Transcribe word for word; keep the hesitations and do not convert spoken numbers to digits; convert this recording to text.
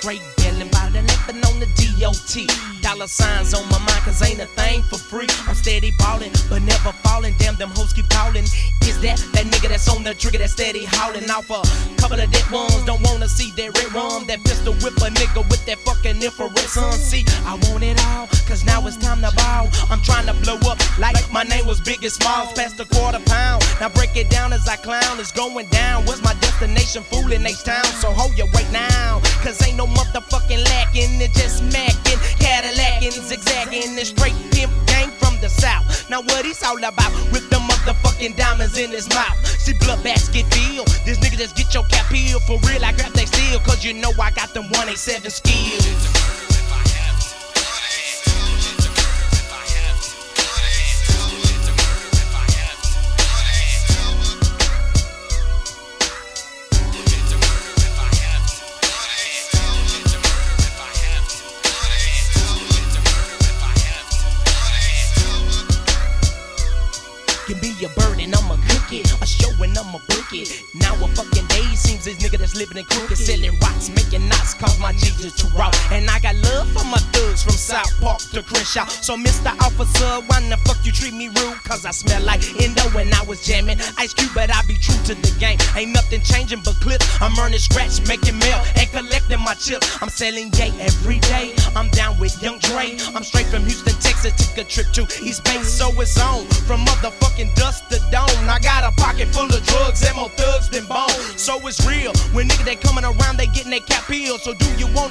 straight bailing by the limping on the D O T. Dollar signs on my mind, cause ain't a thing for free. I'm steady ballin', but never fallin'. Damn, them hoes keep callin'. Is that that nigga that's on the trigger that steady howlin' off a couple of dead ones? Don't wanna see that red rum. That pistol whip a nigga with that fucking infrared sun. See, I want it all, cause now it's time to ball. I'm trying to blow up like my name was Biggie Smalls. Past a quarter pound, now break it down as I clown. It's going down, what's my destination? Foolin' H-Town, so hold your weight now, cause ain't no motherfucking lacking. It just smacking, Cadillacing, zigzagging, and straight pimp gang from the south. Now what he's all about, with the motherfucking diamonds in his mouth. See blood basket feel, this nigga just get your cap peeled. For real, I grab they steel, cause you know I got them one eighty-seven skills. Give me a bird and I'ma cook it, a show and I'ma book it. Now a fucking day seems this nigga that's living in crooked, selling rocks, making knots, cause my Jesus too raw. And I got love for my thugs from South Park to Crenshaw. So Mister Officer, why the fuck you treat me rude? Cause I smell like Endo when I was jamming Ice Cube, but I be true to the game. Ain't nothing changing but clips. I'm earning scratch, making mail, and collecting my chips. I'm selling gay every day. I'm down with Young Dre. I'm straight from Houston, Texas. Took a trip to East Bay, so it's on. From motherfucking dust to dawn. I got a pocket full of drugs and more thugs than bone. So it's real. When niggas they coming around, they getting their cap peeled. So do you want